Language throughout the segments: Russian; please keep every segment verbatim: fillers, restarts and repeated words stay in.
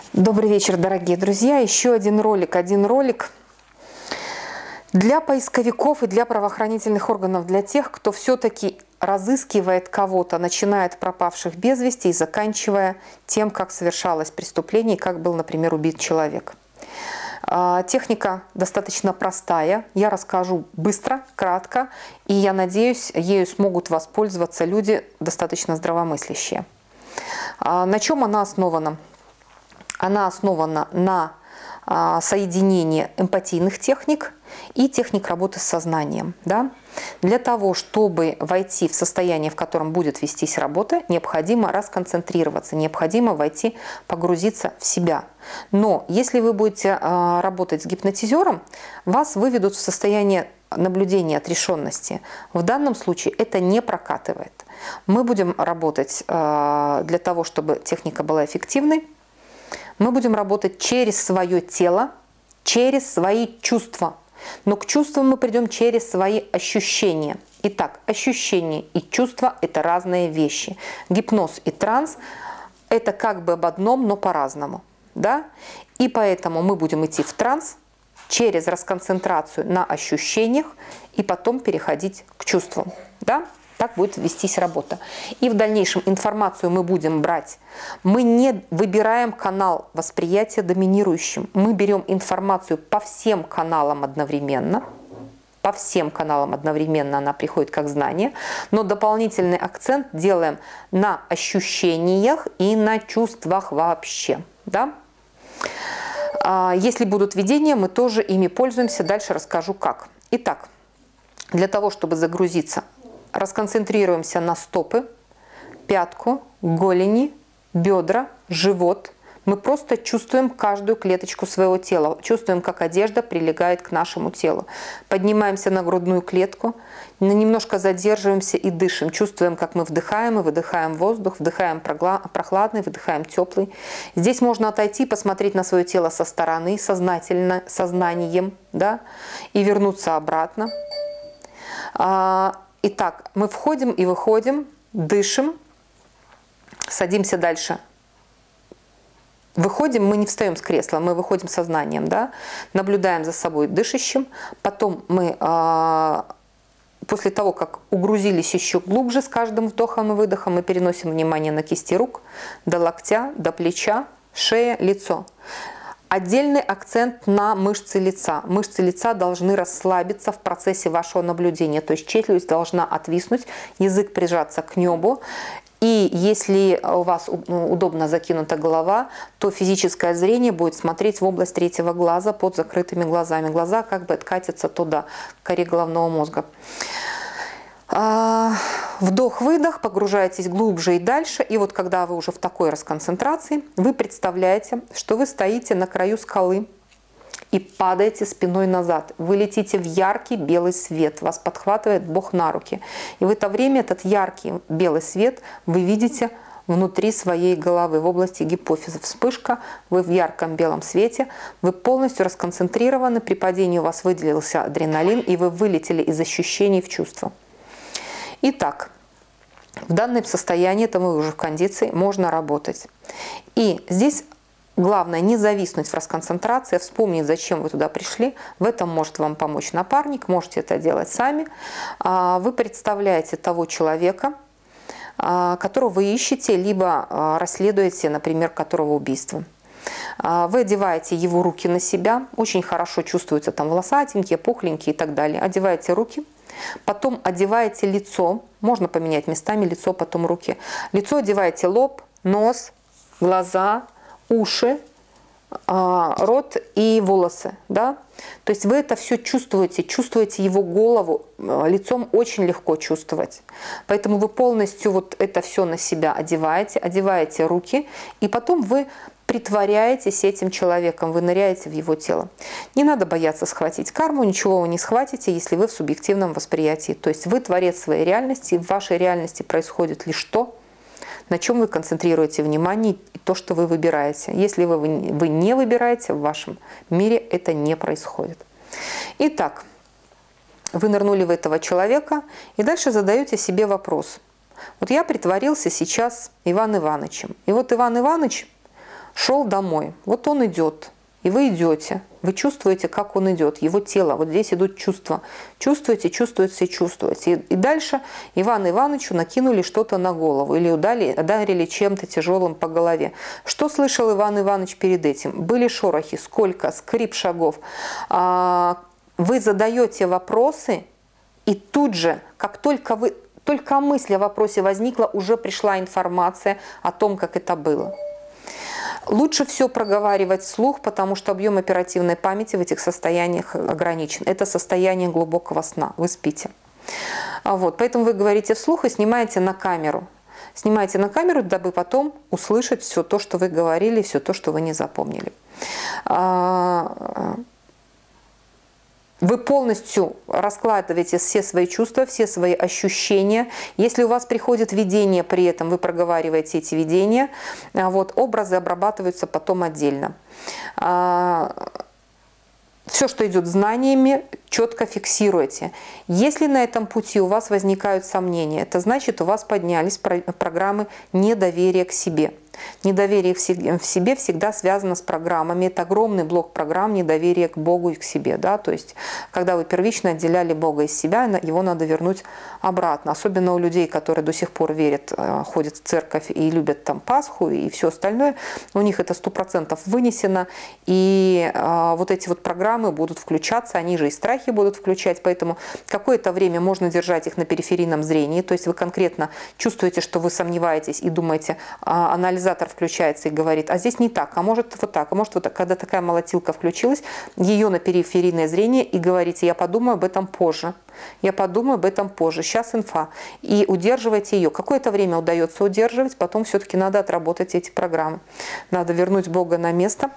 Добрый вечер, дорогие друзья. Еще один ролик, один ролик для поисковиков и для правоохранительных органов, для тех, кто все-таки разыскивает кого-то, начиная от пропавших без вести и заканчивая тем, как совершалось преступление, как был, например, убит человек. Техника достаточно простая, я расскажу быстро, кратко, и я надеюсь, ею смогут воспользоваться люди достаточно здравомыслящие. На чем она основана? Она основана на соединении эмпатийных техник и техник работы с сознанием. Да? Для того, чтобы войти в состояние, в котором будет вестись работа, необходимо расконцентрироваться, необходимо войти, погрузиться в себя. Но если вы будете работать с гипнотизером, вас выведут в состояние наблюдения, отрешенности. В данном случае это не прокатывает. Мы будем работать для того, чтобы техника была эффективной. Мы будем работать через свое тело, через свои чувства. Но к чувствам мы придем через свои ощущения. Итак, ощущения и чувства – это разные вещи. Гипноз и транс – это как бы об одном, но по-разному. Да? И поэтому мы будем идти в транс через расконцентрацию на ощущениях и потом переходить к чувствам. Да? Так будет вестись работа. И в дальнейшем информацию мы будем брать. Мы не выбираем канал восприятия доминирующим. Мы берем информацию по всем каналам одновременно. По всем каналам одновременно она приходит как знание. Но дополнительный акцент делаем на ощущениях и на чувствах вообще. Да? Если будут видения, мы тоже ими пользуемся. Дальше расскажу как. Итак, для того, чтобы загрузиться, расконцентрируемся на стопы, пятку, голени, бедра, живот. Мы просто чувствуем каждую клеточку своего тела. Чувствуем, как одежда прилегает к нашему телу. Поднимаемся на грудную клетку, немножко задерживаемся и дышим. Чувствуем, как мы вдыхаем и выдыхаем воздух, вдыхаем прохладный, выдыхаем теплый. Здесь можно отойти, посмотреть на свое тело со стороны, сознательно, сознанием, да, и вернуться обратно. Итак, мы входим и выходим, дышим, садимся дальше. Выходим, мы не встаем с кресла, мы выходим сознанием, да? Наблюдаем за собой дышащим. Потом мы, э, после того, как угрузились еще глубже с каждым вдохом и выдохом, мы переносим внимание на кисти рук, до локтя, до плеча, шея, лицо. Отдельный акцент на мышцы лица. Мышцы лица должны расслабиться в процессе вашего наблюдения. То есть челюсть должна отвиснуть, язык прижаться к небу. И если у вас удобно закинута голова, то физическое зрение будет смотреть в область третьего глаза под закрытыми глазами. Глаза как бы откатятся туда, к коре головного мозга. Вдох-выдох, погружаетесь глубже и дальше. И вот когда вы уже в такой расконцентрации, вы представляете, что вы стоите на краю скалы и падаете спиной назад. Вы летите в яркий белый свет, вас подхватывает Бог на руки. И в это время этот яркий белый свет вы видите внутри своей головы, в области гипофиза. Вспышка, вы в ярком белом свете, вы полностью расконцентрированы, при падении у вас выделился адреналин, и вы вылетели из ощущений в чувства. Итак, в данном состоянии, это мы уже в кондиции, можно работать. И здесь главное не зависнуть в расконцентрации, вспомнить, зачем вы туда пришли. В этом может вам помочь напарник, можете это делать сами. Вы представляете того человека, которого вы ищете, либо расследуете, например, которого убийство. Вы одеваете его руки на себя, очень хорошо чувствуются там волосатенькие, пухленькие и так далее. Одеваете руки. Потом одеваете лицо, можно поменять местами лицо, потом руки. Лицо одеваете лоб, нос, глаза, уши, рот и волосы. Да? То есть вы это все чувствуете, чувствуете его голову, лицом очень легко чувствовать. Поэтому вы полностью вот это все на себя одеваете, одеваете руки, и потом вы притворяетесь этим человеком, вы ныряете в его тело. Не надо бояться схватить карму, ничего вы не схватите, если вы в субъективном восприятии. То есть вы творец своей реальности, и в вашей реальности происходит лишь то, на чем вы концентрируете внимание, и то, что вы выбираете. Если вы, вы не выбираете, в вашем мире это не происходит. Итак, вы нырнули в этого человека, и дальше задаете себе вопрос. Вот я притворился сейчас Иван Ивановичем. И вот Иван Иванович шел домой, вот он идет, и вы идете, вы чувствуете, как он идет, его тело, вот здесь идут чувства. Чувствуете, чувствуете, чувствуете. И, и дальше Ивану Ивановичу накинули что-то на голову или ударили, ударили чем-то тяжелым по голове. Что слышал Иван Иванович перед этим? Были шорохи, сколько, скрип шагов. А, вы задаете вопросы, и тут же, как только вы, только мысль о вопросе возникла, уже пришла информация о том, как это было. Лучше все проговаривать вслух, потому что объем оперативной памяти в этих состояниях ограничен. Это состояние глубокого сна. Вы спите. Вот, поэтому вы говорите вслух и снимаете на камеру. Снимайте на камеру, дабы потом услышать все то, что вы говорили, все то, что вы не запомнили. Вы полностью раскладываете все свои чувства, все свои ощущения. Если у вас приходит видение, при этом вы проговариваете эти видения, вот, образы обрабатываются потом отдельно. Все, что идет знаниями, четко фиксируйте. Если на этом пути у вас возникают сомнения, это значит, у вас поднялись программы недоверия к себе. Недоверие в себе всегда связано с программами. Это огромный блок программ недоверия к Богу и к себе. Да? То есть, когда вы первично отделяли Бога из себя, его надо вернуть обратно. Особенно у людей, которые до сих пор верят, ходят в церковь и любят там Пасху и все остальное. У них это сто процентов вынесено. И а, вот эти вот программы будут включаться, они же и страхи будут включать. Поэтому какое-то время можно держать их на периферийном зрении. То есть вы конкретно чувствуете, что вы сомневаетесь и думаете, а, анализатор включается и говорит, а здесь не так, а может вот так, а может вот так. Когда такая молотилка включилась, ее на периферийное зрение и говорите, я подумаю об этом позже, я подумаю об этом позже, сейчас инфа. И удерживайте ее. Какое-то время удается удерживать, потом все-таки надо отработать эти программы. Надо вернуть Бога на место,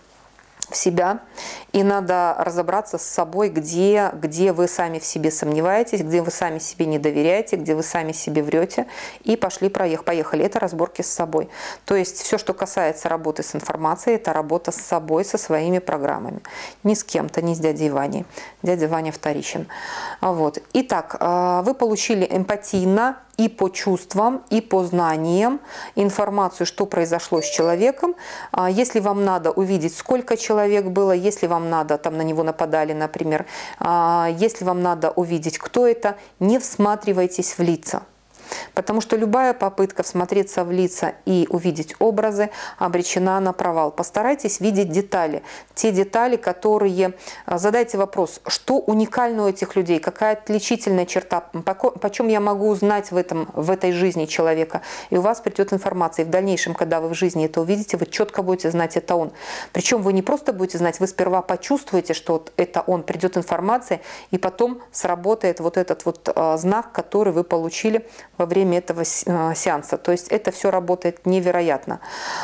в себя, и надо разобраться с собой, где, где вы сами в себе сомневаетесь, где вы сами себе не доверяете, где вы сами себе врете, и пошли, проехали, поехали. Это разборки с собой. То есть все, что касается работы с информацией, это работа с собой, со своими программами. Не с кем-то, не с дядей Ваней. Дядя Ваня вторичен. Вот. Итак, вы получили эмпатийно и по чувствам, и по знаниям информацию, что произошло с человеком. Если вам надо увидеть, сколько человек было, если вам надо, там на него нападали, например, если вам надо увидеть, кто это, не всматривайтесь в лица. Потому что любая попытка всмотреться в лица и увидеть образы обречена на провал. Постарайтесь видеть детали. Те детали, которые... Задайте вопрос, что уникально у этих людей, какая отличительная черта, почем я могу узнать в, этом, в этой жизни человека. И у вас придет информация. И в дальнейшем, когда вы в жизни это увидите, вы четко будете знать, это он. Причем вы не просто будете знать, вы сперва почувствуете, что вот это он, придет информация, и потом сработает вот этот вот знак, который вы получили во время этого сеанса. То есть это все работает невероятно.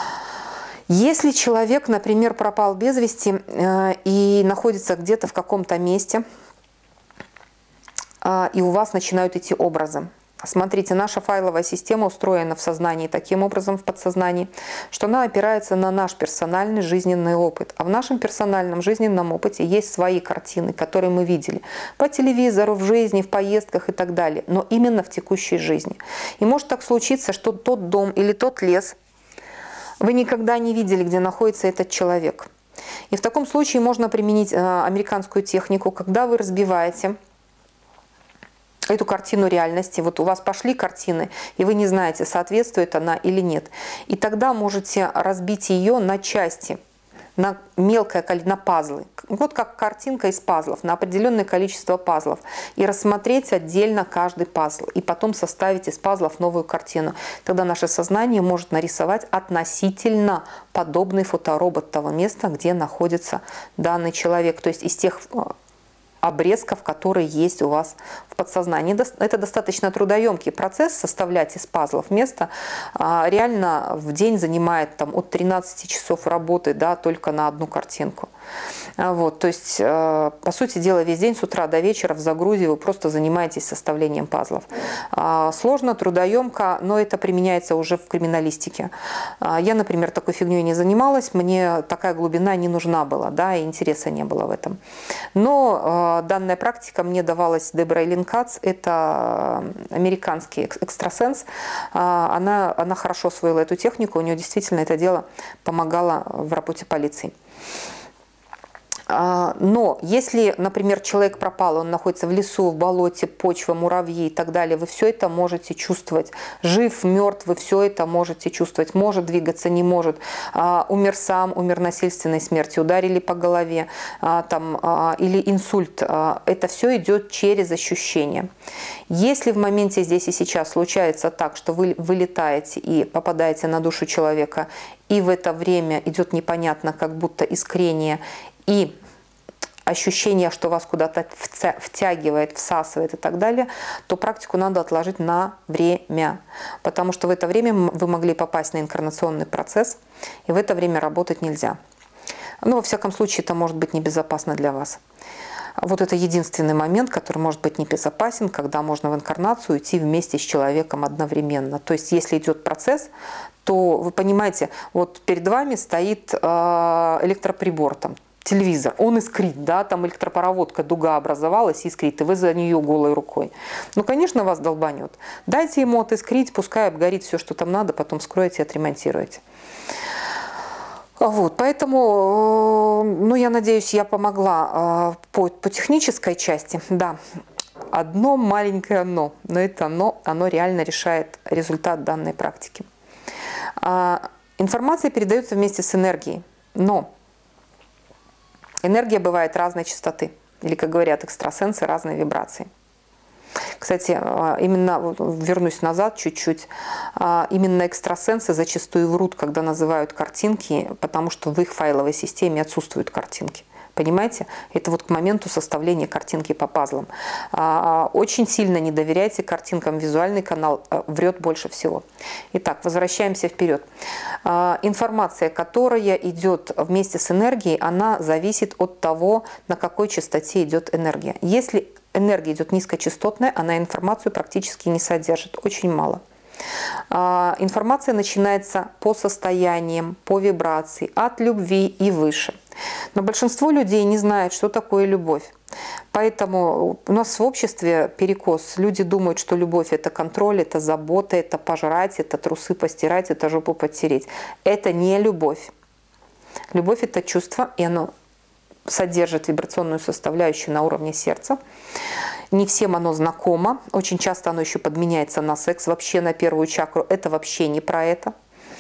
Если человек, например, пропал без вести э, и находится где-то в каком-то месте, э, и у вас начинают идти образы. Смотрите, наша файловая система устроена в сознании таким образом, в подсознании, что она опирается на наш персональный жизненный опыт. А в нашем персональном жизненном опыте есть свои картины, которые мы видели по телевизору, в жизни, в поездках и так далее, но именно в текущей жизни. И может так случиться, что тот дом или тот лес вы никогда не видели, где находится этот человек. И в таком случае можно применить американскую технику, когда вы разбиваете эту картину реальности. Вот у вас пошли картины, и вы не знаете, соответствует она или нет. И тогда можете разбить ее на части, на мелкое количество, на пазлы. Вот как картинка из пазлов, на определенное количество пазлов. И рассмотреть отдельно каждый пазл. И потом составить из пазлов новую картину. Тогда наше сознание может нарисовать относительно подобный фоторобот того места, где находится данный человек. То есть из тех обрезков, которые есть у вас в подсознании. Это достаточно трудоемкий процесс, составлять из пазлов место. Реально в день занимает там, от тринадцати часов работы, да, только на одну картинку. Вот, то есть, по сути дела, весь день с утра до вечера в загрузе вы просто занимаетесь составлением пазлов. Сложно, трудоемко, но это применяется уже в криминалистике. Я, например, такой фигней не занималась, мне такая глубина не нужна была, да, и интереса не было в этом. Но данная практика мне давалась Деборой Лин Кац, это американский экстрасенс. Она, она хорошо освоила эту технику, у нее действительно это дело помогало в работе полиции. Но если, например, человек пропал, он находится в лесу, в болоте, почва, муравьи и так далее, вы все это можете чувствовать. Жив, мертв, вы все это можете чувствовать. Может двигаться, не может. Умер сам, умер насильственной смертью, ударили по голове там, или инсульт. Это все идет через ощущения. Если в моменте здесь и сейчас случается так, что вы вылетаете и попадаете на душу человека, и в это время идет непонятно, как будто искрение, и ощущение, что вас куда-то втягивает, всасывает и так далее, то практику надо отложить на время. Потому что в это время вы могли попасть на инкарнационный процесс, и в это время работать нельзя. Ну, во всяком случае, это может быть небезопасно для вас. Вот это единственный момент, который может быть небезопасен, когда можно в инкарнацию идти вместе с человеком одновременно. То есть, если идет процесс, то вы понимаете, вот перед вами стоит электроприбор, там, телевизор, он искрит, да, там электропроводка, дуга образовалась, искрит, и вы за нее голой рукой. Ну, конечно, вас долбанет. Дайте ему отискрить, пускай обгорит все, что там надо, потом вскроете и отремонтируете. Вот, поэтому, ну, я надеюсь, я помогла по, по технической части, да. Одно маленькое «но», но это «но», оно реально решает результат данной практики. Информация передается вместе с энергией, но энергия бывает разной частоты, или, как говорят экстрасенсы, разной вибрации. Кстати, именно, вернусь назад чуть-чуть, именно экстрасенсы зачастую врут, когда называют картинки, потому что в их файловой системе отсутствуют картинки. Понимаете? Это вот к моменту составления картинки по пазлам. Очень сильно не доверяйте картинкам. Визуальный канал врет больше всего. Итак, возвращаемся вперед. Информация, которая идет вместе с энергией, она зависит от того, на какой частоте идет энергия. Если энергия идет низкочастотная, она информацию практически не содержит. Очень мало. Информация начинается по состояниям, по вибрации, от любви и выше. Но большинство людей не знает, что такое любовь. Поэтому у нас в обществе перекос. Люди думают, что любовь – это контроль, это забота, это пожрать, это трусы постирать, это жопу подтереть. Это не любовь. Любовь – это чувство, и оно содержит вибрационную составляющую на уровне сердца. Не всем оно знакомо. Очень часто оно еще подменяется на секс, вообще на первую чакру. Это вообще не про это.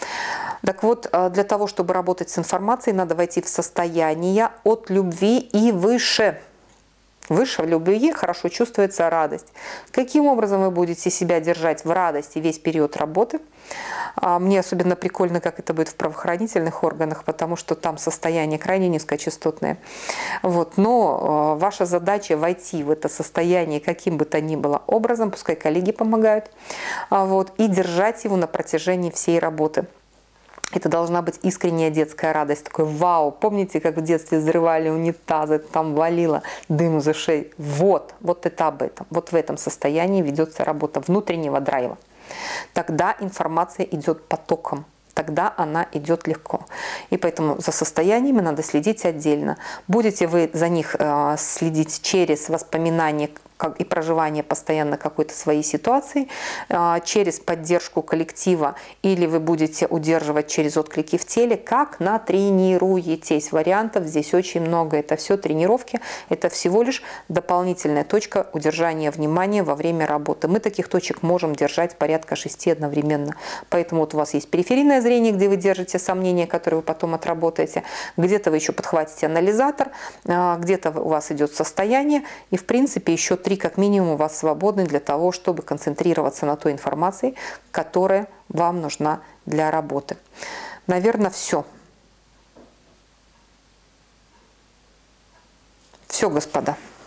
Так вот, для того, чтобы работать с информацией, надо войти в состояние от любви и выше. Выше любви хорошо чувствуется радость. Каким образом вы будете себя держать в радости весь период работы? Мне особенно прикольно, как это будет в правоохранительных органах, потому что там состояние крайне низкочастотное. Вот. Но ваша задача войти в это состояние каким бы то ни было образом, пускай коллеги помогают, вот, и держать его на протяжении всей работы. Это должна быть искренняя детская радость. Такой вау! Помните, как в детстве взрывали унитазы, там валило дым из ушей? Вот, вот это об этом. Вот в этом состоянии ведется работа внутреннего драйва. Тогда информация идет потоком. Тогда она идет легко. И поэтому за состояниями надо следить отдельно. Будете вы за них э, следить через воспоминания и проживание постоянно какой-то своей ситуации, через поддержку коллектива, или вы будете удерживать через отклики в теле, как натренируетесь. Вариантов здесь очень много. Это все тренировки, это всего лишь дополнительная точка удержания внимания во время работы. Мы таких точек можем держать порядка шести одновременно. Поэтому вот у вас есть периферийное зрение, где вы держите сомнения, которые вы потом отработаете. Где-то вы еще подхватите анализатор, где-то у вас идет состояние, и в принципе еще три как минимум у вас свободны для того, чтобы концентрироваться на той информации, которая вам нужна для работы. Наверное, все. Все, господа.